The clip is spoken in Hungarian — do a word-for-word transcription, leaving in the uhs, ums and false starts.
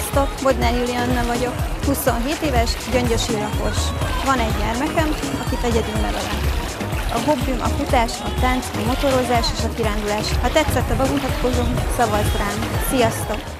Sziasztok, Bodnár Julianna vagyok, huszonhét éves, gyöngyösi lakos. Van egy gyermekem, akit egyedül nevelek. A hobbim a futás, a tánc, a motorozás és a kirándulás. Ha tetszett a bemutatkozom, szavazz rám! Sziasztok!